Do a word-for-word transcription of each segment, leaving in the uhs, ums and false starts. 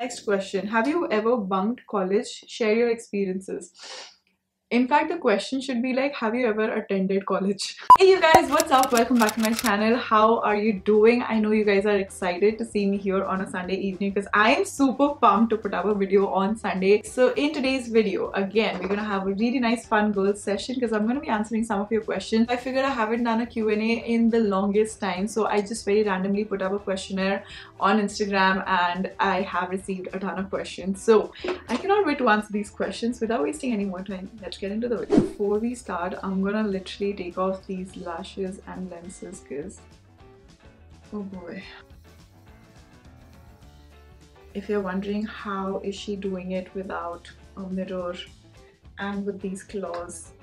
Next question. Have you ever bunked college? Share your experiences. In fact, the question should be like, have you ever attended college? Hey you guys, what's up? Welcome back to my channel. How are you doing? I know you guys are excited to see me here on a Sunday evening because I am super pumped to put up a video on Sunday. So in today's video, again, we're gonna have a really nice fun girls session because I'm gonna be answering some of your questions. I figured I haven't done a Q and A in the longest time, so I just very randomly put up a questionnaire on Instagram and I have received a ton of questions. So I cannot wait to answer these questions without wasting any more time. Let's get into the video. Before we start, I'm gonna literally take off these lashes and lenses because oh boy. If you're wondering how is she doing it without a mirror and with these claws,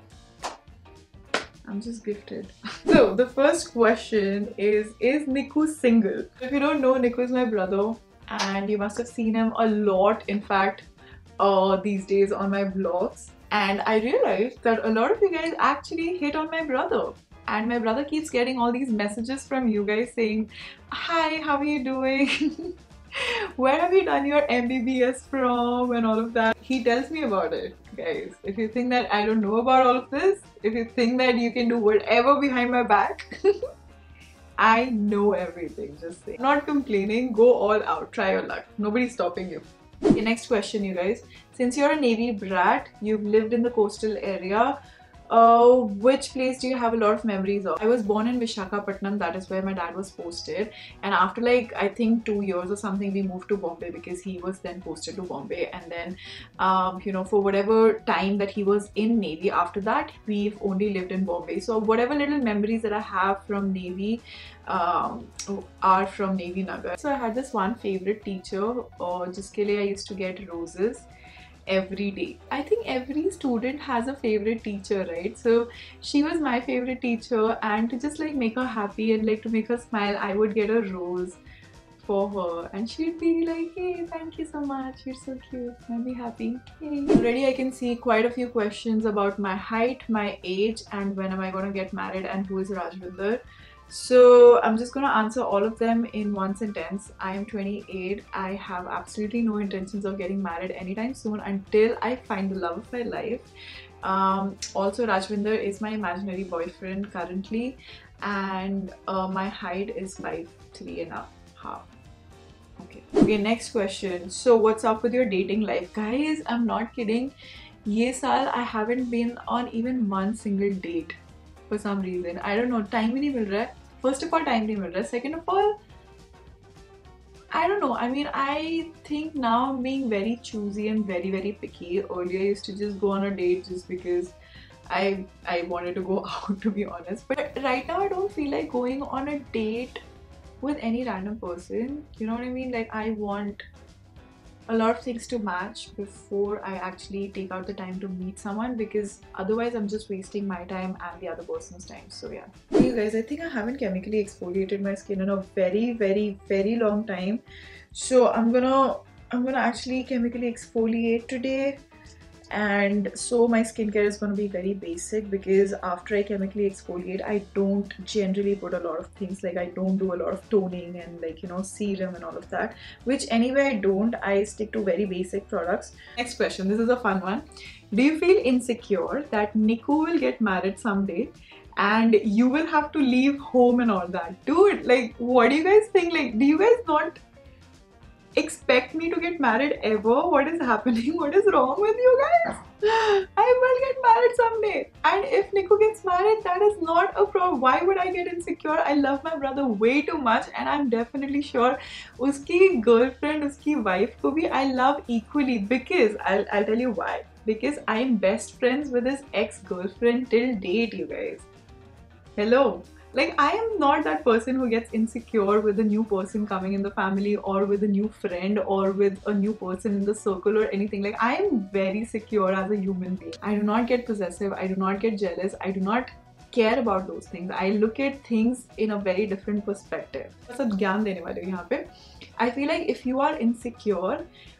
I'm just gifted. So the first question is, is Niku single? If you don't know, Niku is my brother and you must have seen him a lot, in fact, uh, these days on my vlogs. And I realized that a lot of you guys actually hit on my brother. And my brother keeps getting all these messages from you guys saying, hi, how are you doing? Where have you done your M B B S from and all of that. He tells me about it, guys. If you think that I don't know about all of this, if you think that you can do whatever behind my back, I know everything, just saying. I'm not complaining, go all out, try your luck. Nobody's stopping you. Okay, next question, you guys. Since you're a Navy brat, you've lived in the coastal area, Uh, which place do you have a lot of memories of? I was born in Visakhapatnam, that is where my dad was posted, and after like I think two years or something we moved to Bombay because he was then posted to Bombay, and then um, you know, for whatever time that he was in Navy, after that we've only lived in Bombay. So whatever little memories that I have from Navy um, are from Navy Nagar. So I had this one favorite teacher, uh, jiske liye I used to get roses every day. I think every student has a favorite teacher, right? So she was my favorite teacher, and to just like make her happy and like to make her smile, I would get a rose for her and she'd be like, hey, thank you so much, you're so cute, I'll be happy. Hey. Already I can see quite a few questions about my height, my age, and when am I going to get married and who is Rajvinder. So I'm just gonna answer all of them in one sentence. I am twenty-eight. I have absolutely no intentions of getting married anytime soon until I find the love of my life. Um, also, Rajvinder is my imaginary boyfriend currently, and uh, my height is five three and a half. Okay. Okay, next question. So what's up with your dating life? Guys, I'm not kidding. Ye saal I haven't been on even one single date for some reason. I don't know, time ही नहीं मिल रहा है. First of all, time नहीं मिल रहा है. Second of all, I don't know. I mean, I think now I'm being very choosy and very very picky. Earlier, I used to just go on a date just because I I wanted to go out, to be honest. But right now, I don't feel like going on a date with any random person. You know what I mean? Like, I want a lot of things to match before I actually take out the time to meet someone, because otherwise I'm just wasting my time and the other person's time. So yeah. Hey you guys, I think I haven't chemically exfoliated my skin in a very very very long time. So I'm gonna I'm gonna actually chemically exfoliate today. And so my skincare is going to be very basic, because after I chemically exfoliate, I don't generally put a lot of things, like I don't do a lot of toning and like, you know, serum and all of that, which anyway I don't. I stick to very basic products. Next question, this is a fun one. Do you feel insecure that Niku will get married someday and you will have to leave home and all that? Dude, like, what do you guys think? Like, do you guys not expect me to get married ever? What is happening? What is wrong with you guys? I will get married someday, and if Niku gets married, that is not a problem. Why would I get insecure? I love my brother way too much, and I'm definitely sure uski girlfriend, uski wife ko bhi I love equally, because I'll, I'll tell you why. Because I'm best friends with his ex-girlfriend till date, you guys. Hello. Like, I am not that person who gets insecure with a new person coming in the family, or with a new friend, or with a new person in the circle or anything. Like, I am very secure as a human being. I do not get possessive. I do not get jealous. I do not care about those things. I look at things in a very different perspective. I feel like if you are insecure,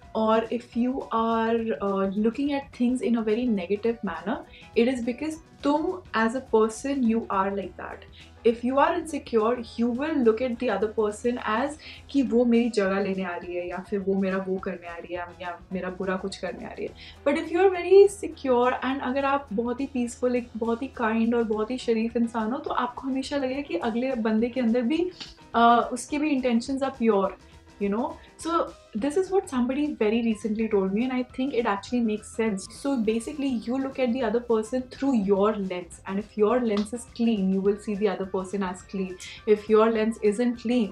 or if you are uh, looking at things in a very negative manner, it is because tum as a person you are like that. If you are insecure, you will look at the other person as कि वो मेरी जगह लेने आ रही है या फिर वो मेरा वो करने आ रही है या मेरा बुरा कुछ करने आ रही है. But if you are very secure and अगर आप बहुत ही peaceful, एक बहुत ही kind और बहुत ही शरीफ इंसान हो, तो आपको हमेशा लगेगा कि अगले बंदे के अंदर भी uh, उसके भी intentions are pure, you know. So this is what somebody very recently told me, and I think it actually makes sense. So basically you look at the other person through your lens, and if your lens is clean, you will see the other person as clean. If your lens isn't clean,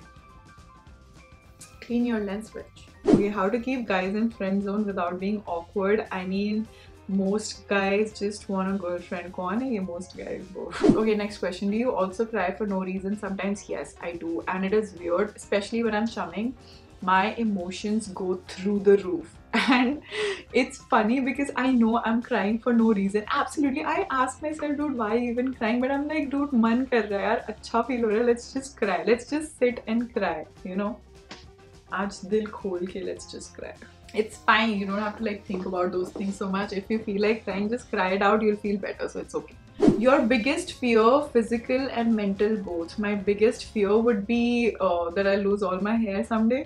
clean your lens, bitch. Okay, how to keep guys in friend zone without being awkward. I mean, most guys just want a girlfriend. Kaun hai ye most guys wo? Okay, next question. Do you also cry for no reason? Sometimes yes, I do, and it is weird, especially when I'm chumming. My emotions go through the roof, and it's funny because I know I'm crying for no reason. Absolutely, I ask myself, dude, why are you even crying? But I'm like, dude, man kar raha hai yaar, acha feel ho raha hai, let's just cry, let's just sit and cry, you know. Aaj dil khol ke, let's just cry. It's fine, you don't have to like think about those things so much. If you feel like crying, just cry it out, you'll feel better, so it's okay. Your biggest fear, physical and mental both. My biggest fear would be uh, that I lose all my hair someday.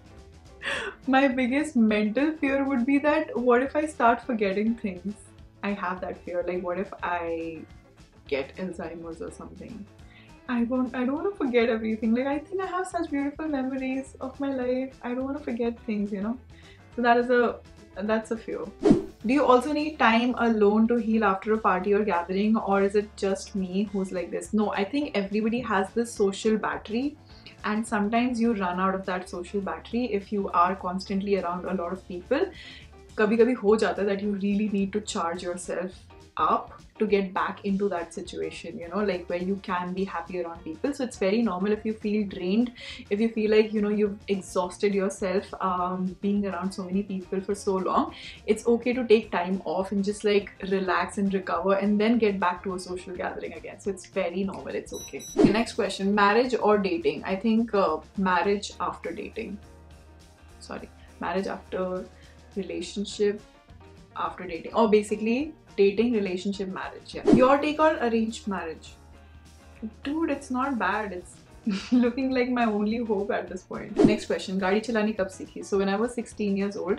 My biggest mental fear would be that what if I start forgetting things? I have that fear, like what if I get Alzheimer's or something? I won't, I don't want to forget everything. Like I think I have such beautiful memories of my life. I don't want to forget things, you know. So that is a, that's a fear. Do you also need time alone to heal after a party or gathering, or is it just me who's like this? No, I think everybody has this social battery, and sometimes you run out of that social battery if you are constantly around a lot of people. Kabhi kabhi ho jata hai that you really need to charge yourself up to get back into that situation, you know, like where you can be happy around people. So it's very normal if you feel drained, if you feel like, you know, you've exhausted yourself um, being around so many people for so long. It's okay to take time off and just like relax and recover and then get back to a social gathering again. So it's very normal, it's okay. The next question, marriage or dating? I think uh, marriage after dating. Sorry, marriage after relationship after dating, or basically dating, relationship, marriage. Yeah. Your take on arranged marriage? Dude, it's not bad. It's looking like my only hope at this point. Next question, gaadi chalani kab sikhi? So when I was sixteen years old,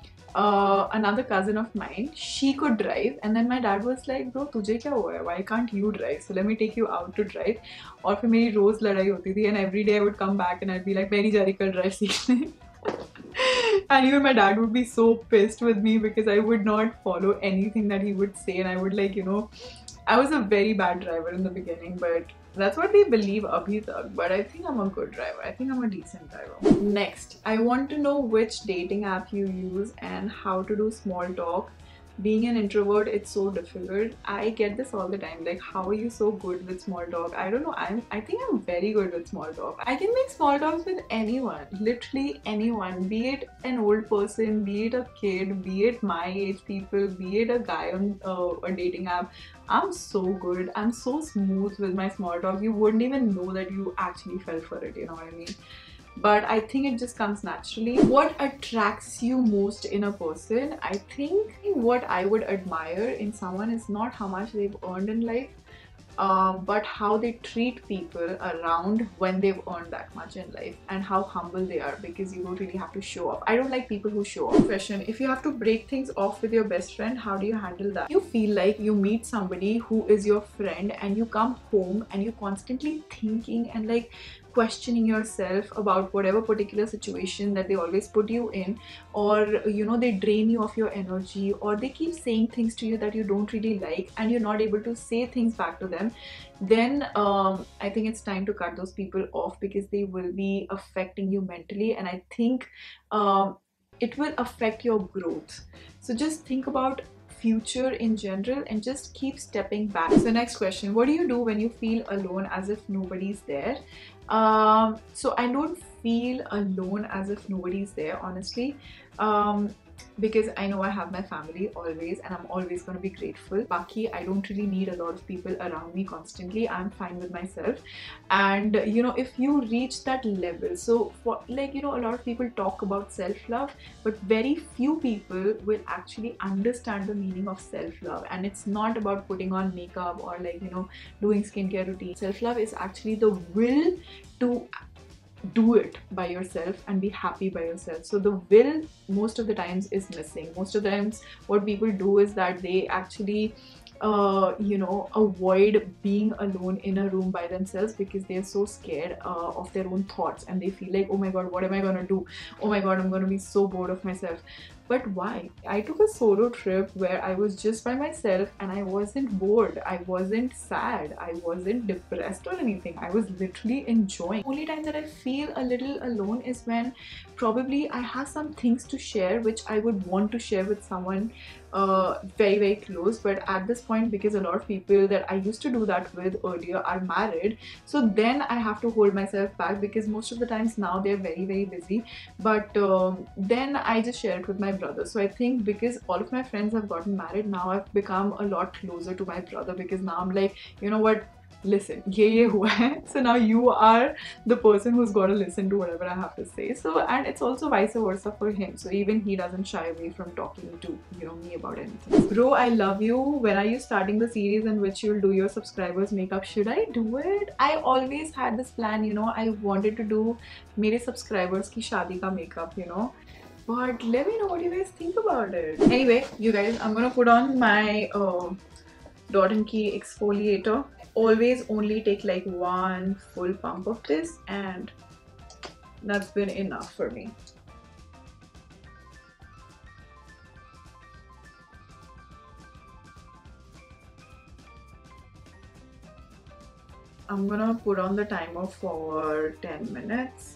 uh, another cousin of mine, she could drive, and then my dad was like, bro, tujhe kya hua hai? Why can't you drive? So let me take you out to drive. Aur fir meri roz ladai hoti thi, and every day I would come back and I'd be like, meri jari kal drive seekhne. And even my dad would be so pissed with me because I would not follow anything that he would say, and I would like, you know, I was a very bad driver in the beginning, but that's what they believe abhi tak. But I think I'm a good driver. I think I'm a decent driver. Next, I want to know which dating app you use and how to do small talk. Being an introvert, it's so difficult. I get this all the time, like, how are you so good with small talk? I don't know, I'm, I think I'm very good with small talk. I can make small talks with anyone, literally anyone, be it an old person, be it a kid, be it my age people, be it a guy on uh, a dating app. I'm so good, I'm so smooth with my small talk, you wouldn't even know that you actually fell for it, you know what I mean? But I think it just comes naturally. What attracts you most in a person? I think what I would admire in someone is not how much they've earned in life, uh, but how they treat people around when they've earned that much in life, and how humble they are, because you don't really have to show off. I don't like people who show off. Question, if you have to break things off with your best friend, how do you handle that? You feel like you meet somebody who is your friend and you come home and you're constantly thinking and like questioning yourself about whatever particular situation that they always put you in, or you know, they drain you of your energy, or they keep saying things to you that you don't really like and you're not able to say things back to them, then um, I think it's time to cut those people off, because they will be affecting you mentally, and I think um, it will affect your growth. So just think about future in general and just keep stepping back. So next question, what do you do when you feel alone, as if nobody's there? Um, so I don't feel alone as if nobody's there, honestly. Um, because I know I have my family always, and I'm always going to be grateful. Baki, I don't really need a lot of people around me constantly. I'm fine with myself. And you know, if you reach that level, so for like, you know, a lot of people talk about self-love, but very few people will actually understand the meaning of self-love. And it's not about putting on makeup or like, you know, doing skincare routine. Self-love is actually the will to do it by yourself and be happy by yourself. So the will most of the times is missing. Most of the times what people do is that they actually uh, you know, avoid being alone in a room by themselves because they're so scared uh, of their own thoughts, and they feel like, oh my god, what am I gonna do? Oh my god, I'm gonna be so bored of myself. But why? I took a solo trip where I was just by myself and I wasn't bored, I wasn't sad, I wasn't depressed or anything. I was literally enjoying. Only time that I feel a little alone is when probably I have some things to share which I would want to share with someone uh, very very close, but at this point, because a lot of people that I used to do that with earlier are married, so then I have to hold myself back because most of the times now they're very very busy. But um, then I just share it with my brother. So I think because all of my friends have gotten married now, I've become a lot closer to my brother, because now I'm like, you know what, listen, ye ye hua hai. So now you are the person who's got to listen to whatever I have to say. So, and it's also vice versa for him. So even he doesn't shy away from talking to, you know, me about anything. Bro, I love you. When are you starting the series in which you'll do your subscribers makeup? Should I do it? I always had this plan, you know, I wanted to do mere subscribers ki shaadi ka makeup, you know. But let me know what you guys think about it. Anyway, you guys, I'm gonna put on my uh, Dot and Key exfoliator. Always only take like one full pump of this, and that's been enough for me. I'm gonna put on the timer for ten minutes.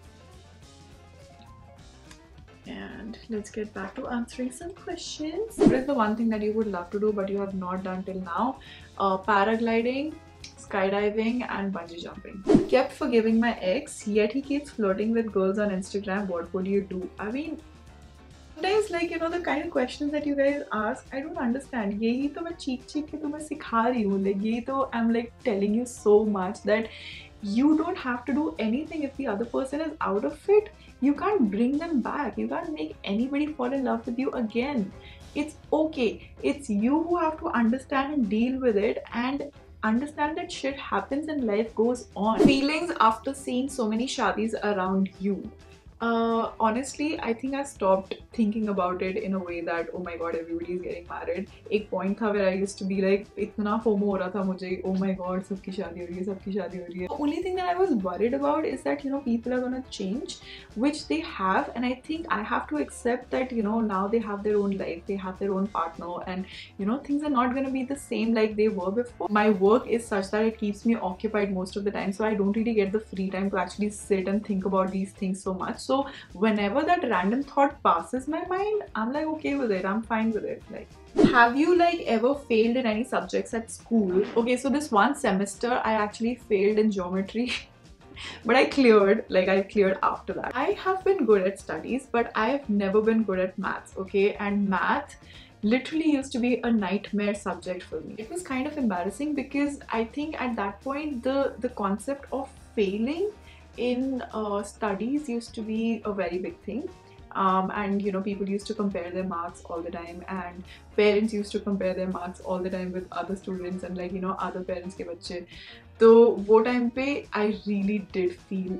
And let's get back to answering some questions. What is the one thing that you would love to do but you have not done till now? Uh, paragliding, skydiving, and bungee jumping. Kept forgiving my ex, yet he keeps flirting with girls on Instagram. What would you do? I mean, sometimes, like, you know, the kind of questions that you guys ask, I don't understand. Yehi to main cheek cheek ke tumhe sikha rahi hu. Like, yehi to I'm like telling you so much that you don't have to do anything. If the other person is out of it, you can't bring them back. You can't make anybody fall in love with you again. It's okay. It's you who have to understand and deal with it, and understand that shit happens and life goes on. Feelings after seeing so many shadis around you. Uh, honestly, I think I stopped thinking about it in a way that, oh my god, everybody is getting married. Ek point tha where I used to be like, itna FOMO ho raha tha mujhe, oh my god, sabki shaadi ho rahi hai, sabki shaadi ho rahi hai. The only thing that I was worried about is that, you know, people are gonna change, which they have, and I think I have to accept that, you know, now they have their own life, they have their own partner, and, you know, things are not gonna be the same like they were before. My work is such that it keeps me occupied most of the time, so I don't really get the free time to actually sit and think about these things so much. So whenever that random thought passes my mind, I'm like okay with it, I'm fine with it. Like, have you like ever failed in any subjects at school? Okay, so this one semester I actually failed in geometry. But I cleared, like I cleared after that. I have been good at studies, but I have never been good at maths, okay? And math literally used to be a nightmare subject for me. It was kind of embarrassing because I think at that point the, the concept of failing in uh, studies used to be a very big thing. Um, and you know, people used to compare their marks all the time, and parents used to compare their marks all the time with other students and like, you know, other parents ke bacche. So wo time pe I really did feel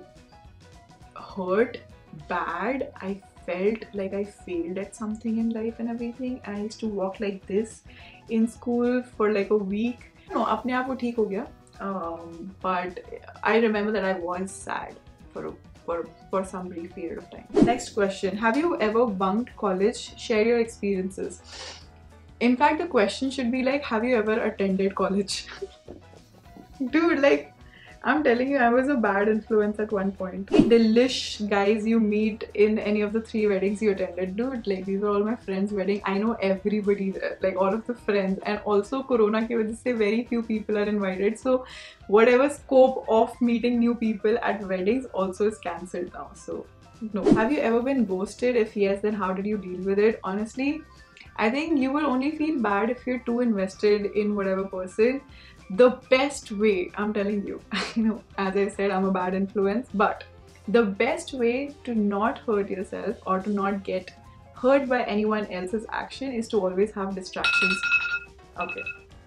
hurt, bad. I felt like I failed at something in life and everything, and I used to walk like this in school for like a week. No, apne aap wo theek ho gaya. Um, but I remember that I was sad for, a, for for some brief period of time. Next question: have you ever bunked college? Share your experiences. In fact, the question should be like, have you ever attended college? Dude, like, I'm telling you, I was a bad influence at one point. Delish guys you meet in any of the three weddings you attended. Dude, like these are all my friends' wedding. I know everybody there, like all of the friends. And also Corona ki wajah se very few people are invited. So whatever scope of meeting new people at weddings also is cancelled now. So no. Have you ever been ghosted? If yes, then how did you deal with it? Honestly, I think you will only feel bad if you're too invested in whatever person. The best way, I'm telling you, you know, as I said, I'm a bad influence, but the best way to not hurt yourself or to not get hurt by anyone else's action is to always have distractions. Okay.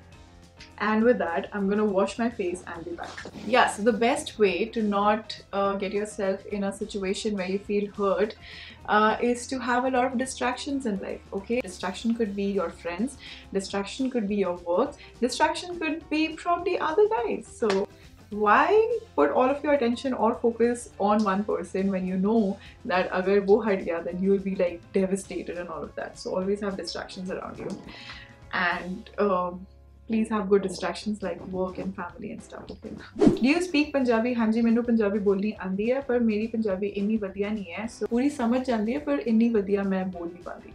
And with that, I'm gonna wash my face and be back. Yeah, so the best way to not uh, get yourself in a situation where you feel hurt uh, is to have a lot of distractions in life, okay? Distraction could be your friends, distraction could be your work, distraction could be probably other guys. So why put all of your attention or focus on one person when you know that agar wo hat gaya, then you will be like devastated and all of that. So always have distractions around you. And um, please have good distractions like work and family and stuff. Okay. Do you speak Punjabi? हाँ जी, मैंने पंजाबी बोलनी आंदी है, पर मेरी पंजाबी इन्नी वधिया नहीं है, so पूरी समझ जाती है, पर इन्नी वधिया मैं बोल नहीं पाती.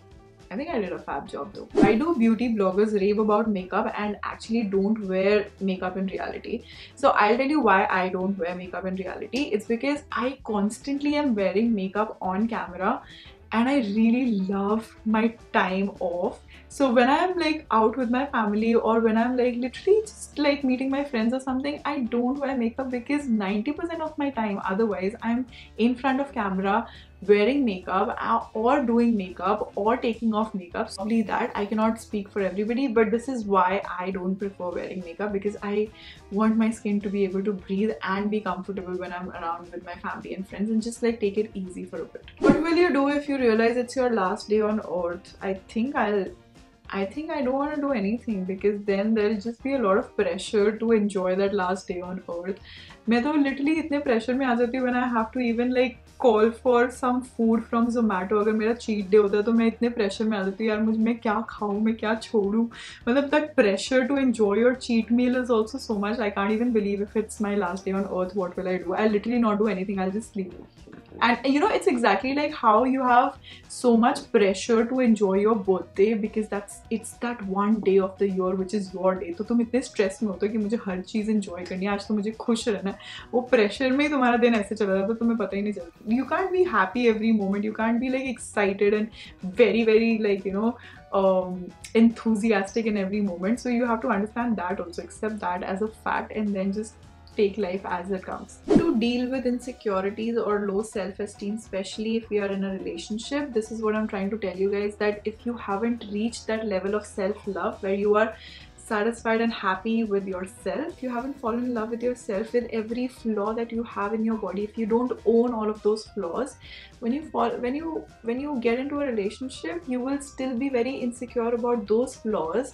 I think I did a fab job though. Why do beauty bloggers rave about makeup and actually don't wear makeup in reality? So I'll tell you why I don't wear makeup in reality. It's because I constantly am wearing makeup on camera and I really love my time off. So when I'm like out with my family or when I'm like literally just like meeting my friends or something, I don't wear makeup because ninety percent of my time otherwise I'm in front of camera wearing makeup or doing makeup or taking off makeup. So only that, I cannot speak for everybody, but this is why I don't prefer wearing makeup, because I want my skin to be able to breathe and be comfortable when I'm around with my family and friends and just like take it easy for a bit. What will you do if you realize it's your last day on earth? I think I'll I think I don't want to do anything, because then there'll just be a lot of pressure to enjoy that last day on earth. मैं तो literally इतने pressure में आ जाती हूँ when I have to even like call for some food from Zomato. अगर मेरा cheat day होता है तो मैं इतने pressure में आ जाती हूँ यार, मुझे मैं क्या खाऊँ, मैं क्या छोड़ूँ. मतलब that pressure to enjoy your cheat meal is also so much. I can't even believe if it's my last day on earth, what will I do? I'll literally not do anything. I'll just sleep. And you know, it's exactly like how you have so much pressure to enjoy your birthday because that's it's that one day of the year which is your day. तो तुम इतने stress में होते हो कि मुझे हर चीज़ enjoy करनी है, आज तो मुझे खुश रहना है. वो pressure में ही तुम्हारा दिन ऐसे चला जाता है, तुम्हें पता ही नहीं चलता. You can't be happy every moment. You can't be like excited and very very like you know um, enthusiastic in every moment. So you have to understand that also, accept that as a fact, and then just take life as it comes. To deal with insecurities or low self-esteem, especially if we are in a relationship, this is what I'm trying to tell you guys, that if you haven't reached that level of self-love where you are satisfied and happy with yourself, if you haven't fallen in love with yourself, with every flaw that you have in your body, if you don't own all of those flaws, when you fall when you when you get into a relationship, you will still be very insecure about those flaws.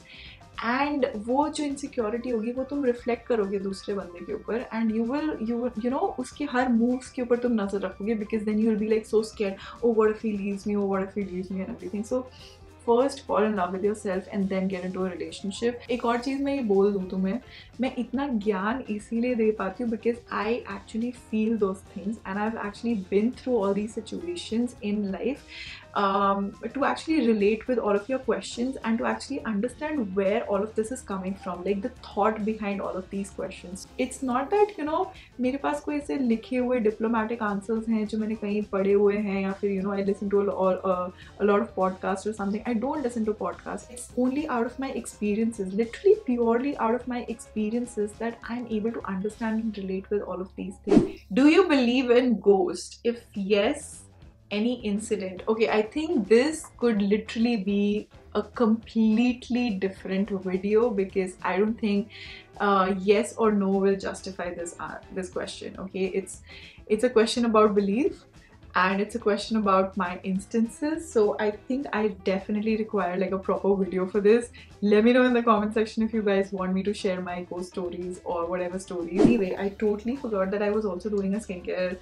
And वो जो insecurity होगी वो तुम reflect करोगे दूसरे बंदे के ऊपर, and you will you you know उसके हर मूव्स के ऊपर तुम नजर रखोगे, because then you will be like so scared, oh what if he leaves me, oh what if he leaves me and everything. So first fall in love with yourself and then get into a relationship. एक और चीज़ मैं ये बोल दूँ तुम्हें, मैं इतना ज्ञान इसीलिए दे पाती हूँ because I actually feel those things and I have actually been through all these situations in life. Um, to actually relate with all of your questions and to actually understand where all of this is coming from, like the thought behind all of these questions. It's not that you know मेरे पास कोई ऐसे लिखे हुए diplomatic answers हैं जो मैंने कहीं पढ़े हुए हैं, या फिर you know I listen to a, a, a lot of podcasts or something. I don't listen to podcasts. It's only out of my experiences, literally purely out of my experiences, that I'm able to understand and relate with all of these things. Do you believe in ghosts? If yes, any incident? Okay, I think this could literally be a completely different video because I don't think uh, yes or no will justify this uh, this question. Okay, it's it's a question about belief and it's a question about my instances, so I think I definitely require like a proper video for this. Let me know in the comment section if you guys want me to share my ghost stories or whatever stories. Anyway, I totally forgot that I was also doing a skincare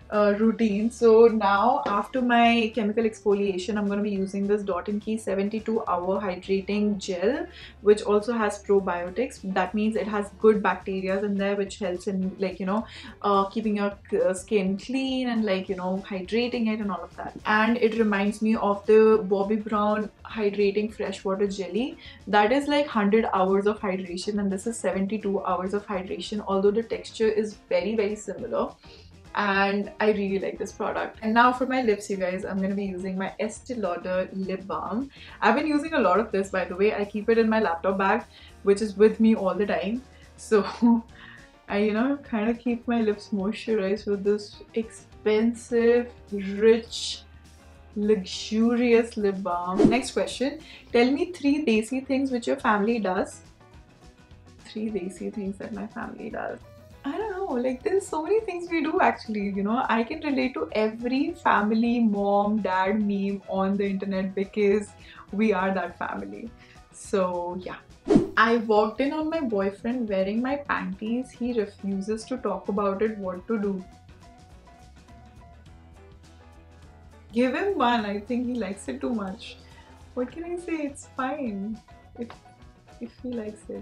uh, routine. So now after my chemical exfoliation, I'm going to be using this Dot and Key seventy-two hour hydrating gel, which also has probiotics. That means it has good bacteria in there, which helps in, like, you know, uh, keeping your uh, skin clean and, like, you know, hydrating it and all of that. And it reminds me of the Bobbi Brown hydrating freshwater jelly. That is like one hundred hours of hydration, and this is seventy-two hours of hydration, although the texture is very very similar. And I really like this product. And now for my lips, you guys, I'm going to be using my Estee Lauder lip balm. I've been using a lot of this, by the way. I keep it in my laptop bag, which is with me all the time. So I, you know, kind of keep my lips moisturized with this expensive, rich, luxurious lip balm. Next question. Tell me three desi things which your family does. Three desi things that my family does. I don't know, like there's so many things we do actually, you know. I can relate to every family mom dad meme on the internet because we are that family. So yeah. I walked in on my boyfriend wearing my panties. He refuses to talk about it. What to do? Give him one. I think he likes it too much. What can I say? It's fine if, if he likes it.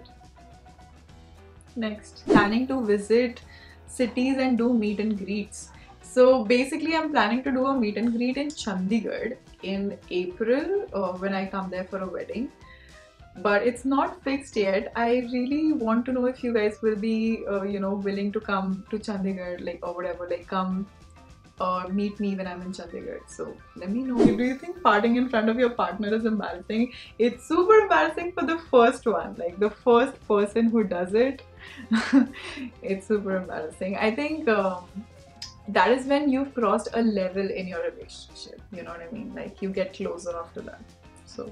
Next, planning to visit cities and do meet and greets. So basically I'm planning to do a meet and greet in Chandigarh in April uh, when I come there for a wedding. But it's not fixed yet. I really want to know if you guys will be uh, you know, willing to come to Chandigarh, like, or whatever, like come or meet me when I'm in Chandigarh. So let me know. Do you think farting in front of your partner is embarrassing? It's super embarrassing for the first one, like the first person who does it. It's super embarrassing. I think um, that is when you've crossed a level in your relationship. You know what I mean? Like you get closer after that. So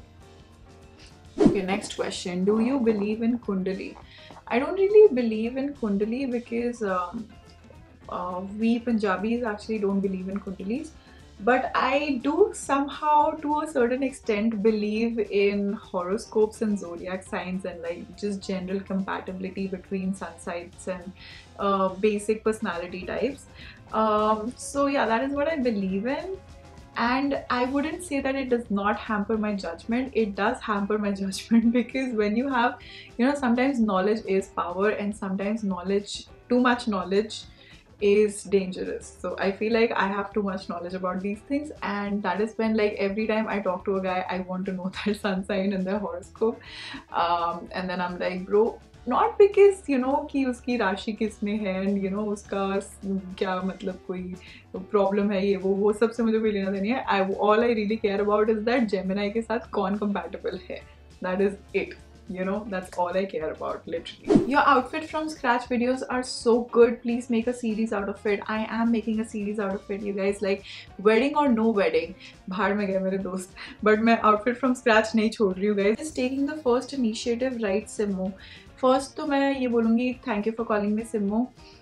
okay, next question. Do you believe in Kundali? I don't really believe in Kundali because um, Uh, we Punjabis actually don't believe in Kundalis, but I do somehow to a certain extent believe in horoscopes and zodiac signs and like just general compatibility between sun signs and uh, basic personality types. Um, so yeah, that is what I believe in. And I wouldn't say that it does not hamper my judgment. It does hamper my judgment because when you have, you know, sometimes knowledge is power and sometimes knowledge, too much knowledge is dangerous. So I feel like I have too much knowledge about these things, and that is when, like, every time I talk to a guy I want to know their sun sign and their horoscope, um, and then I'm like, bro, not because you know कि उसकी राशि किस में है and you know उसका क्या मतलब कोई problem है ये वो वो सब से मुझे कोई लेना देना है. I all I really care about is that Gemini के साथ कौन compatible है. That is it. You know, that's all I care about, literally. Your outfit from scratch videos are so good. Please make a series out of it. I am making a series out of it, you guys. Like wedding or no wedding, बाहर में गए मेरे दोस्त. But मैं outfit from scratch नहीं छोड़ रही हूँ, guys. Is taking the first initiative, right, Simmo? First तो मैं ये बोलूँगी thank you for calling me Simmo.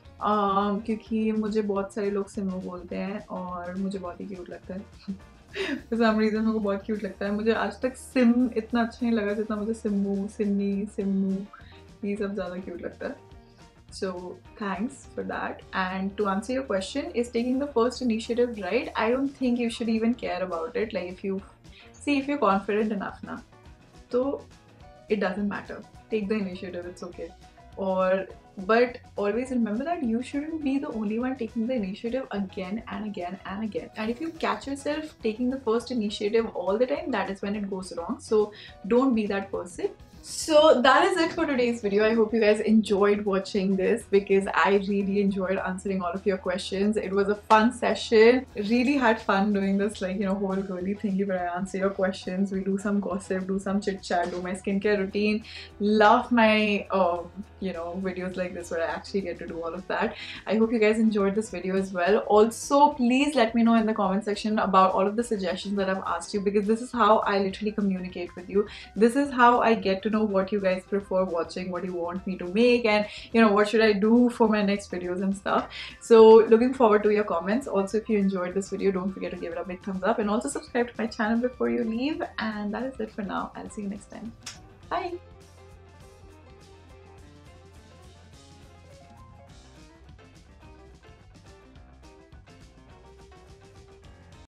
uh, क्योंकि मुझे बहुत सारे लोग सिम्मो बोलते हैं और मुझे बहुत ही क्यूट लगता है. For some reason मेरे को बहुत क्यूट लगता है. मुझे आज तक सिम इतना अच्छा नहीं लगा जितना मुझे सिम्मू, सिन्नी, सिम्मू ये सब ज़्यादा क्यूट लगता है. So thanks for that. And to answer your question, is taking the first initiative right? I don't think you should even care about it. Like if you see if you're confident enough na, so it doesn't matter. Take the initiative. It's okay. Or but always remember that you shouldn't be the only one taking the initiative again and again and again. And if you catch yourself taking the first initiative all the time, that is when it goes wrong. So don't be that person. So that is it for today's video. I hope you guys enjoyed watching this because I really enjoyed answering all of your questions. It was a fun session. Really had fun doing this, like, you know, whole girly thingy where I answer your questions. We do some gossip, do some chit chat, do my skincare routine. Love my, um, you know, videos like this where I actually get to do all of that. I hope you guys enjoyed this video as well. Also, please let me know in the comment section about all of the suggestions that I've asked you because this is how I literally communicate with you. This is how I get to know what you guys prefer watching, what you want me to make, and you know what should I do for my next videos and stuff. So looking forward to your comments. Also, if you enjoyed this video, don't forget to give it a big thumbs up and also subscribe to my channel before you leave. And that is it for now. I'll see you next time. Bye.